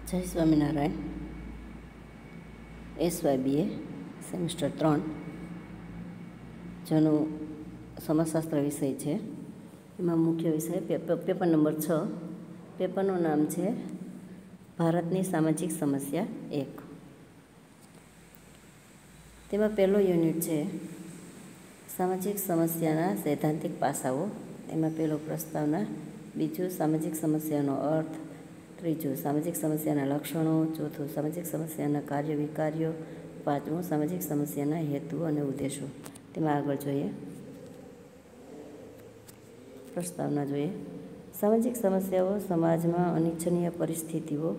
જય Swaminarayan. SYBA semester 3 જેનો સમાજશાસ્ત્ર વિષય છે. એમાં મુખ્ય વિષય પેપર નંબર 6. પેપરનું નામ છે ભારતની સામાજિક સમસ્યા 1. તેમાં પહેલો યુનિટ છે સામાજિક સમસ્યાના સૈદ્ધાંતિક પાસાઓ. એમાં પહેલો પ્રસ્તાવના, બીજું સામાજિક સમસ્યાનો અર્થ, ત્રીજું સામાજિક સમસ્યાના લક્ષણો, ચોથું સામાજિક સમસ્યાના કાર્ય વિકાર્યો, પાંચમું સામાજિક સમસ્યાના હેતુ અને ઉદ્દેશો. તેમાં આગળ જોઈએ પ્રસ્તાવના જોઈએ. સામાજિક સમસ્યાઓ સમાજમાં અનિચ્છનીય પરિસ્થિતિઓ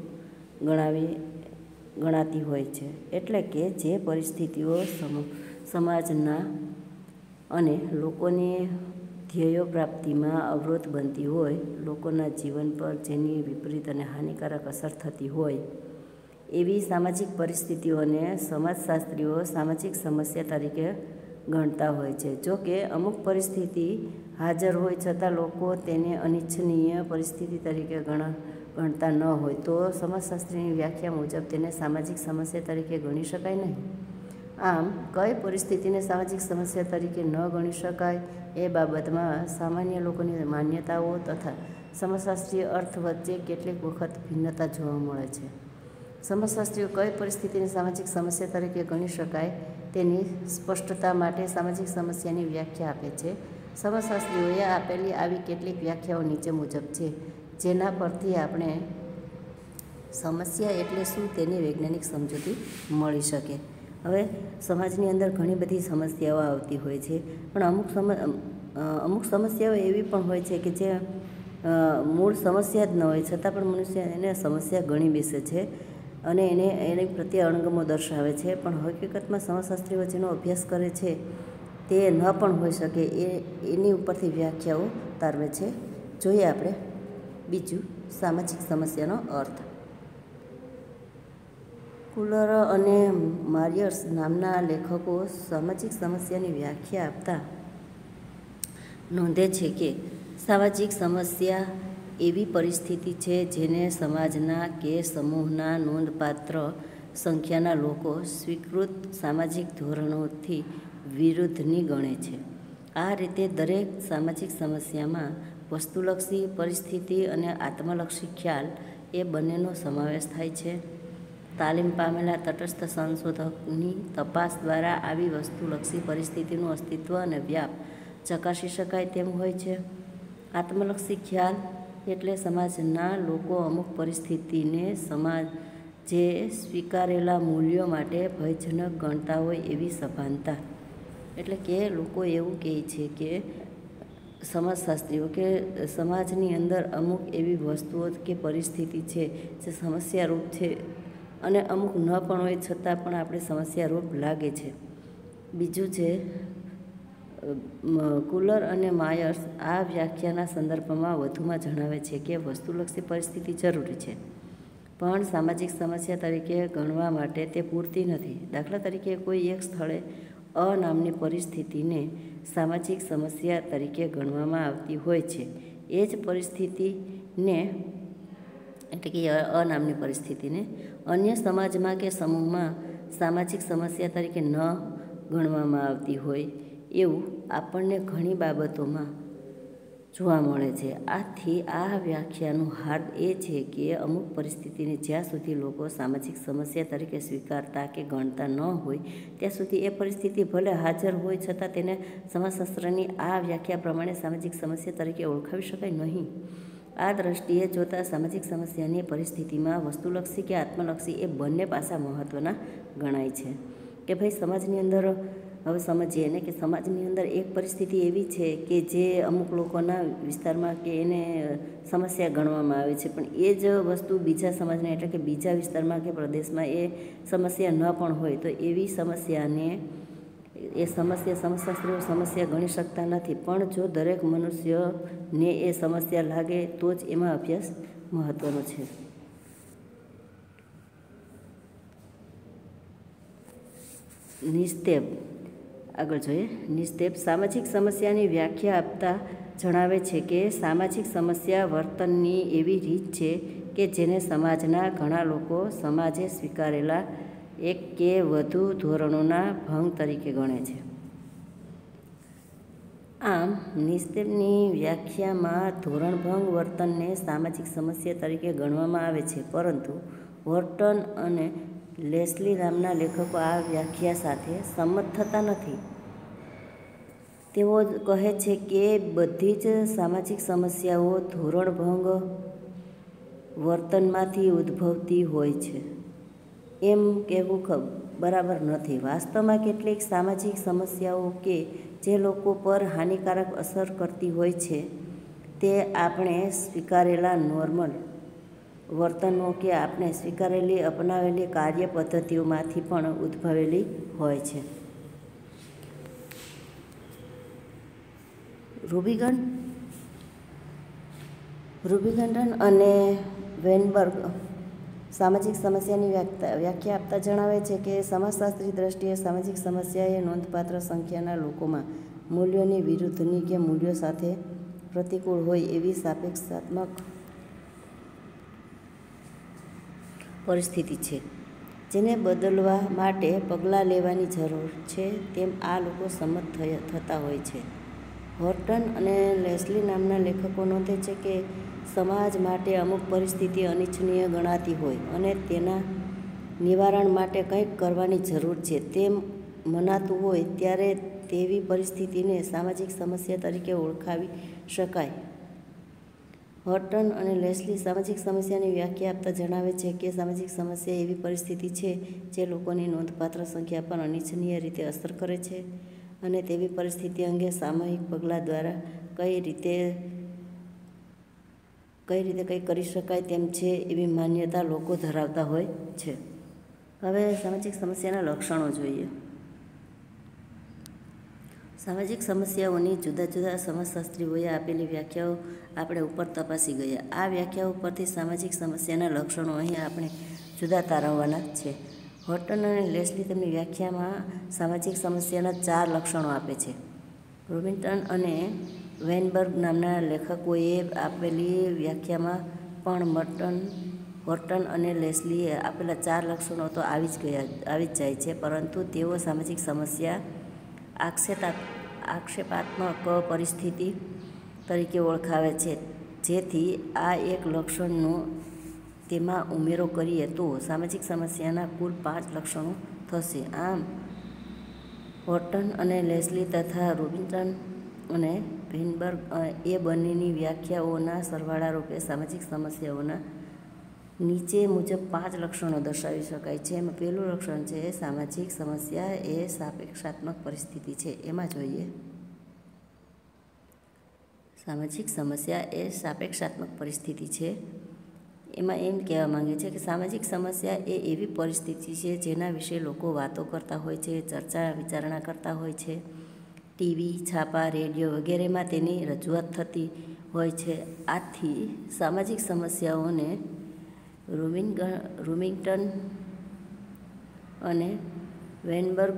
ગણાતી હોય છે. એટલે કે જે પરિસ્થિતિઓ સમાજના અને લોકોની ધ્યેયો પ્રાપ્તિમાં અવરોધ બનતી હોય, લોકોના જીવન પર જેની વિપરીત અને હાનિકારક અસર થતી હોય, એવી સામાજિક પરિસ્થિતિઓને સમાજશાસ્ત્રીઓ સામાજિક સમસ્યા તરીકે ગણતા હોય છે. જો કે અમુક પરિસ્થિતિ હાજર હોય છતાં લોકો તેને અનિચ્છનીય પરિસ્થિતિ તરીકે ગણતા ન હોય તો સમાજશાસ્ત્રીની વ્યાખ્યા મુજબ તેને સામાજિક સમસ્યા તરીકે ગણી શકાય નહીં. આમ કઈ પરિસ્થિતિને સામાજિક સમસ્યા તરીકે ન ગણી શકાય એ બાબતમાં સામાન્ય લોકોની માન્યતાઓ તથા સમાજશાસ્ત્રીય અર્થ વચ્ચે કેટલીક વખત ભિન્નતા જોવા મળે છે. સમાજશાસ્ત્રીઓ કઈ પરિસ્થિતિને સામાજિક સમસ્યા તરીકે ગણી શકાય તેની સ્પષ્ટતા માટે સામાજિક સમસ્યાની વ્યાખ્યા આપે છે. સમાજશાસ્ત્રીઓએ આપેલી આવી કેટલીક વ્યાખ્યાઓ નીચે મુજબ છે, જેના પરથી આપણે સમસ્યા એટલે શું તેની વૈજ્ઞાનિક સમજૂતી મળી શકે. હવે સમાજની અંદર ઘણી બધી સમસ્યાઓ આવતી હોય છે, પણ અમુક સમસ્યાઓ એવી પણ હોય છે કે જે મૂળ સમસ્યા જ ન હોય છતાં પણ મનુષ્ય એને સમસ્યા ગણી બેસે છે અને એની પ્રત્યે અણગમો દર્શાવે છે. પણ હકીકતમાં સમાજશાસ્ત્રીઓ જેનો અભ્યાસ કરે છે તે ન પણ હોઈ શકે એની ઉપરથી વ્યાખ્યાઓ તારવે છે. જોઈએ આપણે બીજું સામાજિક સમસ્યાનો અર્થ. કુલર અને મારિયર્સ નામના લેખકો સામાજિક સમસ્યાની વ્યાખ્યા આપતા નોંધે છે કે સામાજિક સમસ્યા એવી પરિસ્થિતિ છે જેને સમાજના કે સમૂહના નોંધપાત્ર સંખ્યાના લોકો સ્વીકૃત સામાજિક ધોરણોથી વિરુદ્ધની ગણે છે. આ રીતે દરેક સામાજિક સમસ્યામાં વસ્તુલક્ષી પરિસ્થિતિ અને આત્મલક્ષી ખ્યાલ એ બંનેનો સમાવેશ થાય છે. તાલીમ પામેલા તટસ્થ સંશોધકની તપાસ દ્વારા આવી વસ્તુલક્ષી પરિસ્થિતિનું અસ્તિત્વ અને વ્યાપ ચકાસી શકાય તેમ હોય છે. આત્મલક્ષી ખ્યાલ એટલે સમાજના લોકો અમુક પરિસ્થિતિને સમાજે સ્વીકારેલા મૂલ્યો માટે ભયજનક ગણતા હોય એવી સભાનતા. એટલે કે લોકો એવું કહે છે કે સમાજશાસ્ત્રીઓ કે સમાજની અંદર અમુક એવી વસ્તુઓ કે પરિસ્થિતિ છે જે સમસ્યારૂપ છે અને અમુક ન પણ હોય છતાં પણ આપણે સમસ્યારૂપ લાગે છે. બીજું છે કુલર અને માયર્સ આ વ્યાખ્યાના સંદર્ભમાં વધુમાં જણાવે છે કે વસ્તુલક્ષી પરિસ્થિતિ જરૂરી છે, પણ સામાજિક સમસ્યા તરીકે ગણવા માટે તે પૂરતી નથી. દાખલા તરીકે કોઈ એક સ્થળે નામની પરિસ્થિતિને સામાજિક સમસ્યા તરીકે ગણવામાં આવતી હોય છે. એ જ પરિસ્થિતિને એટલે કે નામની પરિસ્થિતિને અન્ય સમાજમાં કે સમૂહમાં સામાજિક સમસ્યા તરીકે ન ગણવામાં આવતી હોય એવું આપણને ઘણી બાબતોમાં જોવા મળે છે. આથી આ વ્યાખ્યાનું હાર્દ એ છે કે અમુક પરિસ્થિતિને જ્યાં સુધી લોકો સામાજિક સમસ્યા તરીકે સ્વીકારતા કે ગણતા ન હોય ત્યાં સુધી એ પરિસ્થિતિ ભલે હાજર હોય છતાં તેને સમાજશાસ્ત્રની આ વ્યાખ્યા પ્રમાણે સામાજિક સમસ્યા તરીકે ઓળખાવી શકાય નહીં. આ દ્રષ્ટિએ જોતાં સામાજિક સમસ્યાની પરિસ્થિતિમાં વસ્તુલક્ષી કે આત્મલક્ષી એ બંને પાસા મહત્ત્વના ગણાય છે. કે ભાઈ સમાજની અંદર હવે સમજીએ ને કે સમાજની અંદર એક પરિસ્થિતિ એવી છે કે જે અમુક લોકોના વિસ્તારમાં કે એને સમસ્યા ગણવામાં આવે છે, પણ એ જ વસ્તુ બીજા સમાજના એટલે કે બીજા વિસ્તારમાં કે પ્રદેશમાં એ સમસ્યા ન પણ હોય તો એવી સમસ્યાને સમાજશાસ્ત્રીઓ સમસ્યા ગણી શકતા નથી. પણ જો દરેક મનુષ્યને એ સમસ્યા લાગે તો જ એમાં અભ્યાસ મહત્ત્વનો છે. નિસ્તેબ આગળ જોઈએ. નિસ્તેબ સામાજિક સમસ્યાની વ્યાખ્યા આપતા જણાવે છે કે સામાજિક સમસ્યા વર્તનની એવી રીત છે કે જેને સમાજના ઘણા લોકો સમાજે સ્વીકારેલા એક કે વધુ ધોરણોના ભંગ તરીકે ગણે છે. આમ નિસ્તેની વ્યાખ્યામાં ધોરણભંગ વર્તનને સામાજિક સમસ્યા તરીકે ગણવામાં આવે છે, પરંતુ હોર્ટન અને લેસ્લી નામના લેખકો આ વ્યાખ્યા સાથે સંમત થતા નથી. તેઓ કહે છે કે બધી જ સામાજિક સમસ્યાઓ ધોરણભંગ વર્તનમાંથી ઉદ્ભવતી હોય છે. એમ કહેવું બરાબર નથી. વાસ્તવમાં કેટલીક સામાજિક સમસ્યાઓ કે જે લોકો પર હાનિકારક અસર કરતી હોય છે તે આપણે સ્વીકારેલા નોર્મલ વર્તનો કે આપણે સ્વીકારેલી અપનાવેલી કાર્ય પદ્ધતિઓમાંથી પણ ઉદ્ભવેલી હોય છે. રૂબિગન્ટન અને વેનબર્ગ સામાજિક સમસ્યાની વ્યાખ્યા આપતા જણાવે છે કે સમાજશાસ્ત્રી દ્રષ્ટિએ સામાજિક સમસ્યા એ નોંધપાત્ર સંખ્યાના લોકોમાં મૂલ્યોની વિરુદ્ધની કે મૂલ્યો સાથે પ્રતિકૂળ હોય એવી સાપેક્ષાત્મક પરિસ્થિતિ છે, જેને બદલવા માટે પગલાં લેવાની જરૂર છે, તેમ આ લોકો સંમત થતા હોય છે. હોર્ટન અને લેસ્લી નામના લેખકો નોંધે છે કે સમાજ માટે અમુક પરિસ્થિતિ અનિચ્છનીય ગણાતી હોય અને તેના નિવારણ માટે કંઈક કરવાની જરૂર છે તેમ મનાતું હોય ત્યારે તેવી પરિસ્થિતિને સામાજિક સમસ્યા તરીકે ઓળખાવી શકાય. હોર્ટન અને લેસ્લી સામાજિક સમસ્યાની વ્યાખ્યા આપતા જણાવે છે કે સામાજિક સમસ્યા એવી પરિસ્થિતિ છે જે લોકોની નોંધપાત્ર સંખ્યા પર અનિચ્છનીય રીતે અસર કરે છે અને તેવી પરિસ્થિતિ અંગે સામૂહિક પગલાં દ્વારા કઈ રીતે કંઈ કરી શકાય તેમ છે એવી માન્યતા લોકો ધરાવતા હોય છે. હવે સામાજિક સમસ્યાના લક્ષણો જોઈએ. સામાજિક સમસ્યાઓની જુદા જુદા સમાજશાસ્ત્રીઓએ આપેલી વ્યાખ્યાઓ આપણે ઉપર તપાસી ગયા. આ વ્યાખ્યાઓ પરથી સામાજિક સમસ્યાના લક્ષણો અહીં આપણે જુદા તારવવાના છે. હોર્ટન અને લેસ્લી તેમની વ્યાખ્યામાં સામાજિક સમસ્યાના 4 લક્ષણો આપે છે. રૂબિન્ટન અને વેનબર્ગ નામના લેખકોએ આપેલી વ્યાખ્યામાં પણ હોર્ટન અને લેસ્લીએ આપેલા 4 લક્ષણો તો આવી જ જાય છે, પરંતુ તેઓ સામાજિક સમસ્યા આક્ષેપાત્મક પરિસ્થિતિ તરીકે ઓળખાવે છે. જેથી આ એક લક્ષણનો તેમાં ઉમેરો કરીએ તો સામાજિક સમસ્યાના કુલ 5 લક્ષણો થશે. આમ હોર્ટન અને લેસ્લી તથા રૂબિન્ટન અને વેનબર્ગ એ બંનેની વ્યાખ્યાઓના સરવાળા રૂપે સામાજિક સમસ્યાઓના નીચે મુજબ 5 લક્ષણો દર્શાવી શકાય છે. એમાં પહેલું લક્ષણ છે સામાજિક સમસ્યા એ સાપેક્ષાત્મક પરિસ્થિતિ છે. એમાં જોઈએ સામાજિક સમસ્યા એ સાપેક્ષાત્મક પરિસ્થિતિ છે. એમાં એમ કહેવા માંગે છે કે સામાજિક સમસ્યા એ એવી પરિસ્થિતિ છે જેના વિશે લોકો વાતો કરતા હોય છે, ચર્ચા વિચારણા કરતા હોય છે. ટીવી, છાપા, રેડિયો વગેરેમાં તેની રજૂઆત થતી હોય છે. આથી સામાજિક સમસ્યાઓને રૂબિન્ટન અને વેનબર્ગ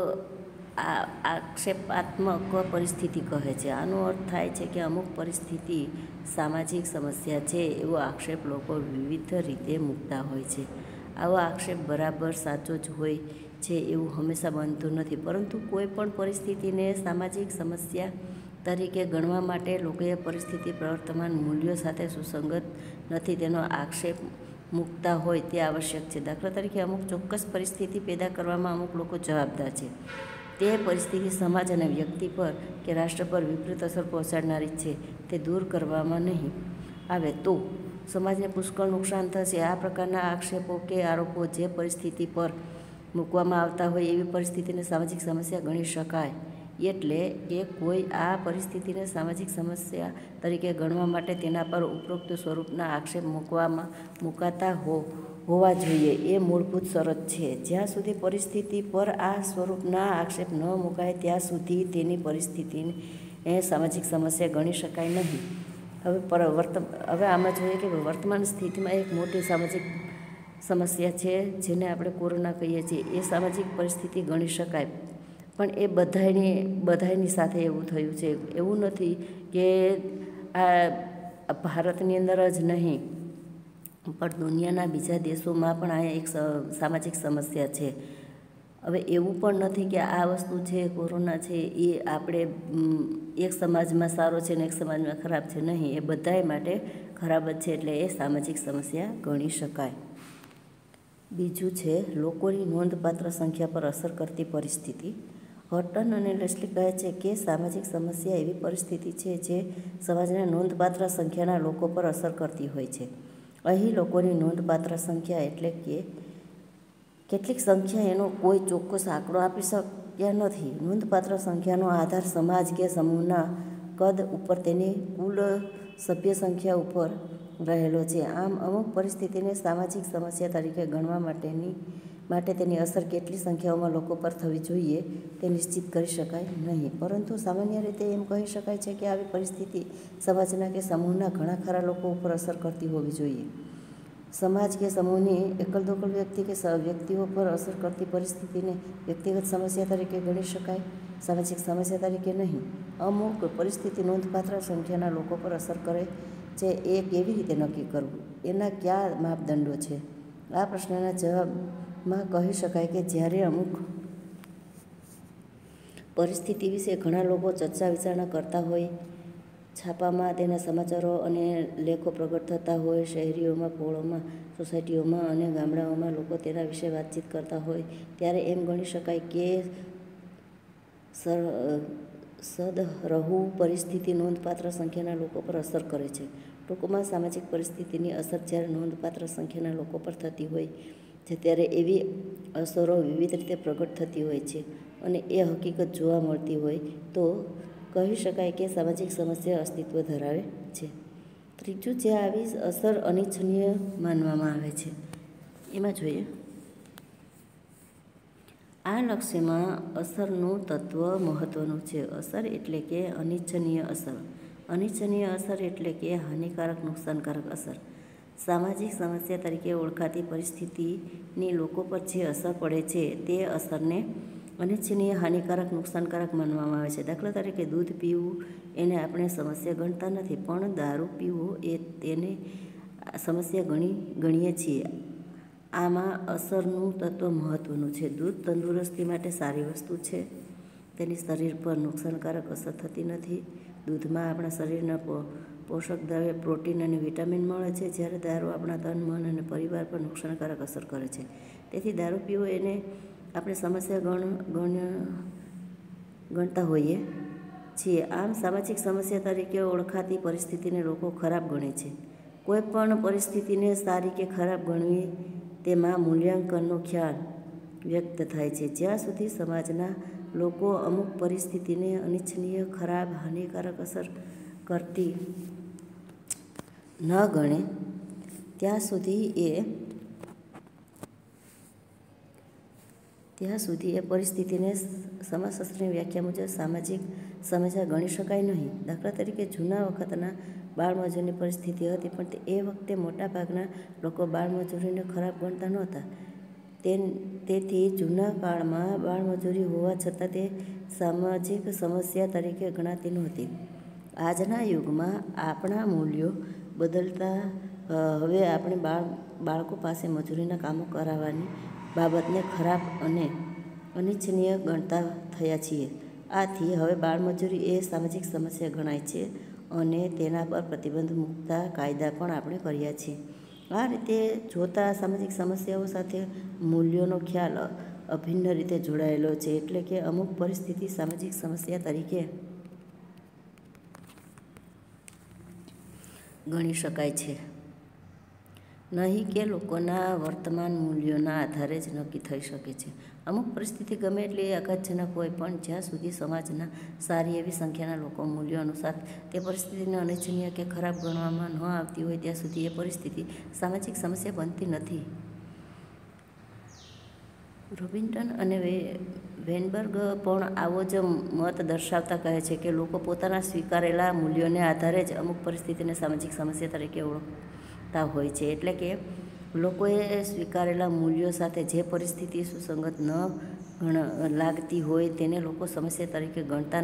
આક્ષેપાત્મક પરિસ્થિતિ કહે છે. આનો અર્થ થાય છે કે અમુક પરિસ્થિતિ સામાજિક સમસ્યા છે એવો આક્ષેપ લોકો વિવિધ રીતે મૂકતા હોય છે. આવો આક્ષેપ બરાબર સાચો જ હોય છે એવું હંમેશા બનતું નથી, પરંતુ કોઈ પણ પરિસ્થિતિને સામાજિક સમસ્યા તરીકે ગણવા માટે લોકોએ પરિસ્થિતિ પ્રવર્તમાન મૂલ્યો સાથે સુસંગત નથી તેનો આક્ષેપ મૂકતા હોય તે આવશ્યક છે. દાખલા તરીકે અમુક ચોક્કસ પરિસ્થિતિ પેદા કરવામાં અમુક લોકો જવાબદાર છે. તે પરિસ્થિતિ સમાજ અને વ્યક્તિ પર કે રાષ્ટ્ર પર વિપરીત અસર પહોંચાડનારી છે. તે દૂર કરવામાં નહીં આવે તો સમાજને પુષ્કળ નુકસાન થશે. આ પ્રકારના આક્ષેપો કે આરોપો જે પરિસ્થિતિ પર મૂકવામાં આવતા હોય એવી પરિસ્થિતિને સામાજિક સમસ્યા ગણી શકાય. એટલે કે કોઈ આ પરિસ્થિતિને સામાજિક સમસ્યા તરીકે ગણવા માટે તેના પર ઉપરોક્ત સ્વરૂપના આક્ષેપ મુકાતા હોવા જોઈએ એ મૂળભૂત શરત છે. જ્યાં સુધી પરિસ્થિતિ પર આ સ્વરૂપના આક્ષેપ ન મુકાય ત્યાં સુધી તેની પરિસ્થિતિને સામાજિક સમસ્યા ગણી શકાય નહીં. હવે આમાં જોઈએ કે વર્તમાન સ્થિતિમાં એક મોટી સામાજિક સમસ્યા છે જેને આપણે કોરોના કહીએ છીએ. એ સામાજિક પરિસ્થિતિ ગણી શકાય, પણ એ બધાની સાથે એવું થયું છે. એવું નથી કે આ ભારતની અંદર જ નહીં, પણ દુનિયાના બીજા દેશોમાં પણ આ એક સામાજિક સમસ્યા છે. હવે એવું પણ નથી કે આ વસ્તુ છે, કોરોના છે, એ આપણે એક સમાજમાં સારો છે ને એક સમાજમાં ખરાબ છે. નહીં, એ બધાય માટે ખરાબ જ છે, એટલે એ સામાજિક સમસ્યા ગણી શકાય. બીજું છે લોકોની નોંધપાત્ર સંખ્યા પર અસર કરતી પરિસ્થિતિ. હર્ટન અને લેસ્લી કહે છે કે સામાજિક સમસ્યા એવી પરિસ્થિતિ છે જે સમાજના નોંધપાત્ર સંખ્યાના લોકો પર અસર કરતી હોય છે. અહીં લોકોની નોંધપાત્ર સંખ્યા એટલે કે કેટલીક સંખ્યા એનો કોઈ ચોક્કસ આંકડો આપી શક્યા નથી. નોંધપાત્ર સંખ્યાનો આધાર સમાજ કે સમૂહના કદ ઉપર તેની કુલ સભ્ય સંખ્યા ઉપર રહેલો છે. આમ અમુક પરિસ્થિતિને સામાજિક સમસ્યા તરીકે ગણવા માટે તેની અસર કેટલી સંખ્યાઓમાં લોકો પર થવી જોઈએ તે નિશ્ચિત કરી શકાય નહીં. પરંતુ સામાન્ય રીતે એમ કહી શકાય છે કે આવી પરિસ્થિતિ સમાજના કે સમૂહના ઘણા ખરા લોકો ઉપર અસર કરતી હોવી જોઈએ. સમાજ કે સમૂહની એકલ-દોકલ વ્યક્તિ કે વ્યક્તિઓ પર અસર કરતી પરિસ્થિતિને વ્યક્તિગત સમસ્યા તરીકે ગણી શકાય, સામાજિક સમસ્યા તરીકે નહીં. અમુક પરિસ્થિતિ નોંધપાત્ર સંખ્યાના લોકો પર અસર કરે છે એ કેવી રીતે નક્કી કરવું? એના કયા માપદંડો છે? આ પ્રશ્નના જવાબમાં કહી શકાય કે જ્યારે અમુક પરિસ્થિતિ વિશે ઘણા લોકો ચર્ચા વિચારણા કરતા હોય, છાપામાં તેના સમાચારો અને લેખો પ્રગટ થતા હોય, શહેરીઓમાં, પૌળોમાં, સોસાયટીઓમાં અને ગામડાઓમાં લોકો તેના વિશે વાતચીત કરતા હોય, ત્યારે એમ ગણી શકાય કે સદરહુ પરિસ્થિતિ નોંધપાત્ર સંખ્યાના લોકો પર અસર કરે છે. ટૂંકમાં સામાજિક પરિસ્થિતિની અસર જ્યારે નોંધપાત્ર સંખ્યાના લોકો પર થતી હોય છે ત્યારે એવી અસરો વિવિધ રીતે પ્રગટ થતી હોય છે અને એ હકીકત જોવા મળતી હોય તો કહી શકાય કે સામાજિક સમસ્યા અસ્તિત્વ ધરાવે છે. ત્રીજું, જે આવી અસર અનિચ્છનીય માનવામાં આવે છે. એમાં જોઈએ, આ લક્ષ્યમાં અસરનું તત્વ મહત્વનું છે. અસર એટલે કે અનિચ્છનીય અસર. અનિચ્છનીય અસર એટલે કે હાનિકારક, નુકસાનકારક અસર. સામાજિક સમસ્યા તરીકે ઓળખાતી પરિસ્થિતિની લોકો પર જે અસર પડે છે તે અસરને અનિચ્છનીય, હાનિકારક, નુકસાનકારક માનવામાં આવે છે. દાખલા તરીકે દૂધ પીવું એને આપણે સમસ્યા ગણતા નથી, પણ દારૂ પીવો એ તેને સમસ્યા ગણીએ છીએ. આમાં અસરનું તત્વ મહત્વનું છે. દૂધ તંદુરસ્તી માટે સારી વસ્તુ છે, તેની શરીર પર નુકસાનકારક અસર થતી નથી. દૂધમાં આપણા શરીરના પોષક દ્રવ્ય, પ્રોટીન અને વિટામિન મળે છે, જ્યારે દારૂ આપણા તન, મન અને પરિવાર પર નુકસાનકારક અસર કરે છે. તેથી દારૂ પીવો એને આપણે સમસ્યા ગણતા હોઈએ છીએ. આમ સામાજિક સમસ્યા તરીકે ઓળખાતી પરિસ્થિતિને લોકો ખરાબ ગણે છે. કોઈ પણ પરિસ્થિતિને સારી કે ખરાબ ગણવી તેમાં મૂલ્યાંકનનો ખ્યાલ વ્યક્ત થાય છે. જ્યાં સુધી સમાજના લોકો અમુક પરિસ્થિતિને અનિચ્છનીય, ખરાબ, હાનિકારક અસર કરતી ન ગણે ત્યાં સુધી એ પરિસ્થિતિને સમાજશાસ્ત્રની વ્યાખ્યા મુજબ સામાજિક સમસ્યા ગણી શકાય નહીં. દાખલા તરીકે જૂના વખતના બાળમજૂરીની પરિસ્થિતિ હતી, પણ એ વખતે મોટાભાગના લોકો બાળમજૂરીને ખરાબ ગણતા નહોતા. તેથી જૂના કાળમાં બાળમજૂરી હોવા છતાં તે સામાજિક સમસ્યા તરીકે ગણાતી નહોતી. આજના યુગમાં આપણા મૂલ્યો બદલતા હવે આપણે બાળકો પાસે મજૂરીના કામો કરાવવાની બાબતને ખરાબ અને અનિચ્છનીય ગણતા થયા છીએ. આથી હવે બાળમજૂરી એ સામાજિક સમસ્યા ગણાય છે અને તેના પર પ્રતિબંધ મૂકતા કાયદા પણ આપણે કર્યા છે. આ રીતે જોતા સામાજિક સમસ્યાઓ સાથે મૂલ્યોનો ખ્યાલ અભિન્ન રીતે જોડાયેલો છે. એટલે કે અમુક પરિસ્થિતિ સામાજિક સમસ્યા તરીકે ગણી શકાય છે, નહીં કે લોકોના વર્તમાન મૂલ્યોના આધારે જ નક્કી થઈ શકે છે. અમુક પરિસ્થિતિ ગમે એટલી આઘાતજનક હોય, પણ જ્યાં સુધી સમાજના સારી એવી સંખ્યાના લોકો મૂલ્યો અનુસાર તે પરિસ્થિતિને અનિચ્છનીય કે ખરાબ ગણવામાં ન આવતી હોય ત્યાં સુધી એ પરિસ્થિતિ સામાજિક સમસ્યા બનતી નથી. રોબિન્સન અને વેનબર્ગ પણ આવો જ મત દર્શાવતા કહે છે કે લોકો પોતાના સ્વીકારેલા મૂલ્યોને આધારે જ અમુક પરિસ્થિતિને સામાજિક સમસ્યા તરીકે ઓળખતા હોય છે. એટલે કે લોકોએ સ્વીકારેલા મૂલ્યો સાથે જે પરિસ્થિતિ સુસંગત ન લાગતી હોય તેને લોકો સમસ્યા તરીકે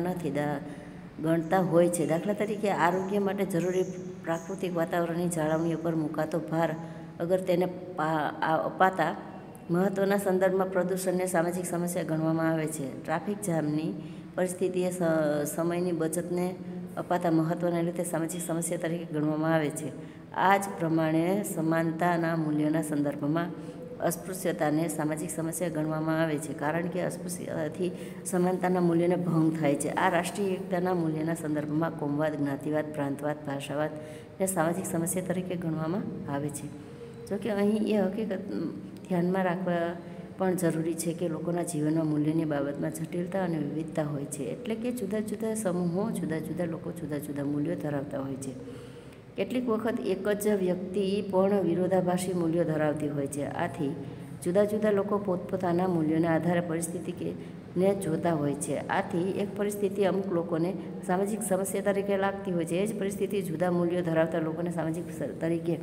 ગણતા હોય છે. દાખલા તરીકે આરોગ્ય માટે જરૂરી પ્રાકૃતિક વાતાવરણની જાળવણી પર મુકાતો ભાર અગર તેને અપાતા મહત્ત્વના સંદર્ભમાં પ્રદૂષણને સામાજિક સમસ્યા ગણવામાં આવે છે. ટ્રાફિક જામની પરિસ્થિતિ એ સમયની બચતને અપાતા મહત્ત્વના રીતે સામાજિક સમસ્યા તરીકે ગણવામાં આવે છે. આ જ પ્રમાણે સમાનતાના મૂલ્યોના સંદર્ભમાં અસ્પૃશ્યતાને સામાજિક સમસ્યા ગણવામાં આવે છે, કારણ કે અસ્પૃશ્યતાથી સમાનતાના મૂલ્યોને ભંગ થાય છે. આ રાષ્ટ્રીય એકતાના મૂલ્યના સંદર્ભમાં કોમવાદ, જ્ઞાતિવાદ, પ્રાંતવાદ, ભાષાવાદને સામાજિક સમસ્યા તરીકે ગણવામાં આવે છે. જોકે અહીં એ હકીકત ધ્યાનમાં રાખવા પણ જરૂરી છે કે લોકોના જીવનમાં મૂલ્યની બાબતમાં જટિલતા અને વિવિધતા હોય છે. એટલે કે જુદા જુદા સમૂહો, જુદા જુદા લોકો જુદા જુદા મૂલ્યો ધરાવતા હોય છે. કેટલીક વખત એક જ વ્યક્તિ પણ વિરોધાભાસી મૂલ્યો ધરાવતી હોય છે. આથી જુદા જુદા લોકો પોતપોતાના મૂલ્યોના આધારે પરિસ્થિતિને જોતા હોય છે. આથી એક પરિસ્થિતિ અમુક લોકોને સામાજિક સમસ્યા તરીકે લાગતી હોય છે, એ જ પરિસ્થિતિ જુદા મૂલ્યો ધરાવતા લોકોને સામાજિક તરીકે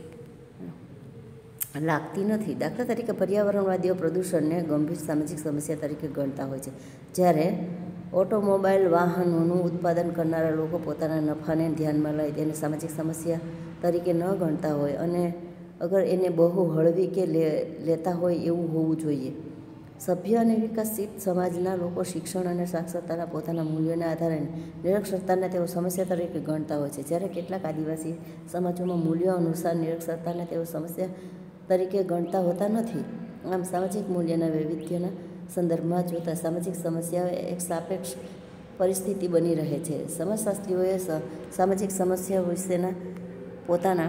લાગતી નથી. દાખલા તરીકે પર્યાવરણવાદીઓ પ્રદૂષણને ગંભીર સામાજિક સમસ્યા તરીકે ગણતા હોય છે, જ્યારે ઓટોમોબાઈલ વાહનોનું ઉત્પાદન કરનારા લોકો પોતાના નફાને ધ્યાનમાં લઈ તેને સામાજિક સમસ્યા તરીકે ન ગણતા હોય અને અગર એને બહુ હળવી કે લેતા હોય એવું હોવું જોઈએ. સભ્ય અને વિકસિત સમાજના લોકો શિક્ષણ અને સાક્ષરતાના પોતાના મૂલ્યોના આધારે નિરક્ષરતાને તેઓ સમસ્યા તરીકે ગણતા હોય છે, જ્યારે કેટલાક આદિવાસી સમાજોમાં મૂલ્યો અનુસાર નિરક્ષરતાને તેઓ સમસ્યા તરીકે ગણતા હોતા નથી. આમ સામાજિક મૂલ્યના વૈવિધ્યના સંદર્ભમાં જોતાં સામાજિક સમસ્યાઓ એક સાપેક્ષ પરિસ્થિતિ બની રહે છે. સમાજશાસ્ત્રીઓએ સામાજિક સમસ્યાઓ વિશેના પોતાના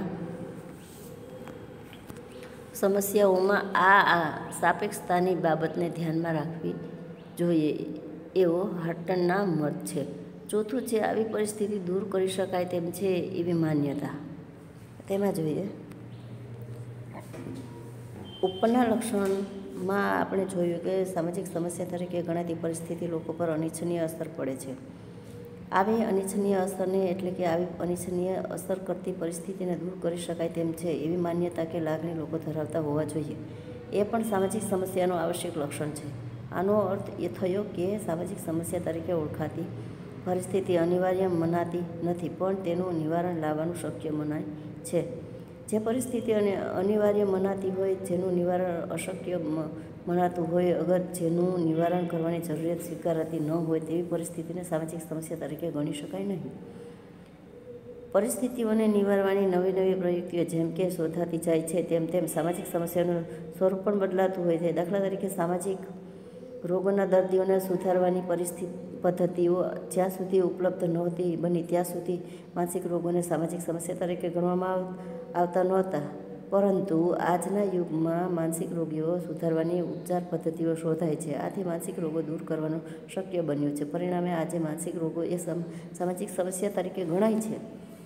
સમસ્યાઓમાં આ સાપેક્ષતાની બાબતને ધ્યાનમાં રાખવી જોઈએ એવો હાર્ટનના મત છે. ચોથું છે આવી પરિસ્થિતિ દૂર કરી શકાય તેમ છે એવી માન્યતા. તેમાં જોઈએ ઉપરના લક્ષણમાં આપણે જોયું કે સામાજિક સમસ્યા તરીકે ગણાતી પરિસ્થિતિ લોકો પર અનિચ્છનીય અસર પડે છે. આવી અનિચ્છનીય અસરને એટલે કે આવી અનિચ્છનીય અસર કરતી પરિસ્થિતિને દૂર કરી શકાય તેમ છે એવી માન્યતા કે લાગણી લોકો ધરાવતા હોવા જોઈએ. એ પણ સામાજિક સમસ્યાનું આવશ્યક લક્ષણ છે. આનો અર્થ એ થયો કે સામાજિક સમસ્યા તરીકે ઓળખાતી પરિસ્થિતિ અનિવાર્ય મનાતી નથી, પણ તેનું નિવારણ લાવવાનું શક્ય મનાય છે. જે પરિસ્થિતિ અનિવાર્ય મનાતી હોય, જેનું નિવારણ અશક્ય મનાતું હોય, અગર જેનું નિવારણ કરવાની જરૂરિયાત સ્વીકારાતી ન હોય તેવી પરિસ્થિતિને સામાજિક સમસ્યા તરીકે ગણી શકાય નહીં. પરિસ્થિતિઓને નિવારવાની નવી નવી પ્રયુક્તિઓ જેમ કે શોધાતી જાય છે, તેમ તેમ સામાજિક સમસ્યાનું સ્વરૂપ પણ બદલાતું હોય છે. દાખલા તરીકે સામાજિક રોગોના દર્દીઓને સુધારવાની પદ્ધતિઓ જ્યાં સુધી ઉપલબ્ધ નહોતી બની ત્યાં સુધી માનસિક રોગોને સામાજિક સમસ્યા તરીકે ગણવામાં આવતા નહોતા, પરંતુ આજના યુગમાં માનસિક રોગીઓ સુધારવાની ઉપચાર પદ્ધતિઓ શોધાય છે. આથી માનસિક રોગો દૂર કરવાનું શક્ય બન્યું છે. પરિણામે આજે માનસિક રોગો એ સામાજિક સમસ્યા તરીકે ગણાય છે.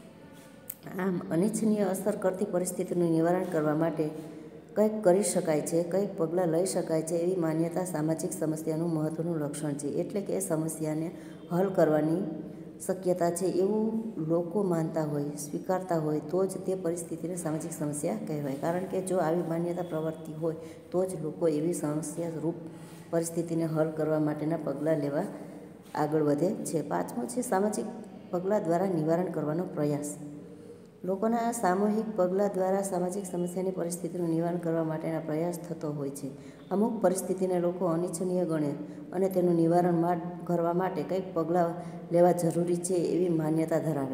આમ અનિચ્છનીય અસર કરતી પરિસ્થિતિનું નિવારણ કરવા માટે કંઈક કરી શકાય છે, કંઈક પગલાં લઈ શકાય છે એવી માન્યતા સામાજિક સમસ્યાનું મહત્ત્વનું લક્ષણ છે. એટલે કે સમસ્યાને હલ કરવાની શક્યતા છે એવું લોકો માનતા હોય, સ્વીકારતા હોય તો જ તે પરિસ્થિતિને સામાજિક સમસ્યા કહેવાય. કારણ કે જો આવી માન્યતા પ્રવર્તી હોય તો જ લોકો એવી સમસ્યા રૂપ પરિસ્થિતિને હલ કરવા માટેના પગલાં લેવા આગળ વધે છે. પાંચમું છે સામાજિક પગલાં દ્વારા નિવારણ કરવાનો પ્રયાસ. લોકોના સામૂહિક પગલાં દ્વારા સામાજિક સમસ્યાની પરિસ્થિતિનું નિવારણ કરવા માટેના પ્રયાસ થતો હોય છે. અમુક પરિસ્થિતિને લોકો અનિચ્છનીય ગણે અને તેનું નિવારણ કરવા માટે કંઈક પગલાં લેવા જરૂરી છે એવી માન્યતા ધરાવે.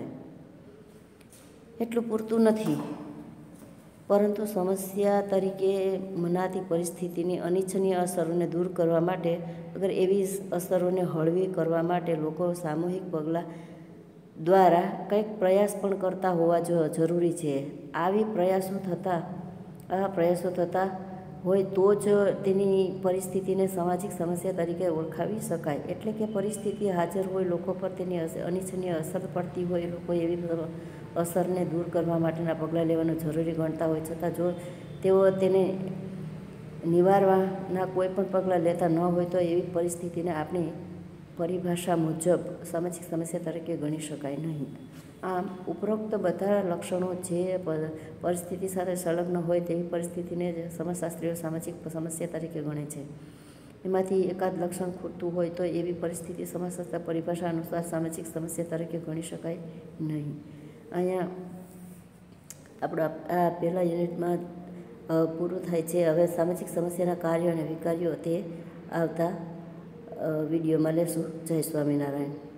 એટલું પૂરતું નથી, પરંતુ સમસ્યા તરીકે મનાતી પરિસ્થિતિની અનિચ્છનીય અસરોને દૂર કરવા માટે અગર એવી અસરોને હળવી કરવા માટે લોકો સામૂહિક પગલાં દ્વારા કંઈક પ્રયાસ પણ કરતા હોવા જરૂરી છે. આવા પ્રયાસો થતા હોય તો જ તેની પરિસ્થિતિને સામાજિક સમસ્યા તરીકે ઓળખાવી શકાય. એટલે કે પરિસ્થિતિ હાજર હોય, લોકો પર તેની અનિચ્છનીય અસર પડતી હોય, લોકો એવી અસરને દૂર કરવા માટેના પગલાં લેવાનું જરૂરી ગણતા હોય, છતાં જો તેઓ તેને નિવારવાના કોઈ પણ પગલાં લેતા ન હોય તો એવી પરિસ્થિતિને આપણી પરિભાષા મુજબ સામાજિક સમસ્યા તરીકે ગણી શકાય નહીં. આમ ઉપરોક્ત બધા લક્ષણો જે પરિસ્થિતિ સાથે સંલગ્ન હોય તેવી પરિસ્થિતિને જ સમાજશાસ્ત્રીઓ સામાજિક સમસ્યા તરીકે ગણે છે. એમાંથી એકાદ લક્ષણ ખૂટતું હોય તો એવી પરિસ્થિતિ સમાજશાસ્ત્ર પરિભાષા અનુસાર સામાજિક સમસ્યા તરીકે ગણી શકાય નહીં. અહીંયા આપણા આ પહેલા યુનિટમાં પૂરું થાય છે. હવે સામાજિક સમસ્યાના કાર્યો અને વિકાર્યો તે આવતા વિડીયોમાં લેશું. જય સ્વામિનારાયણ.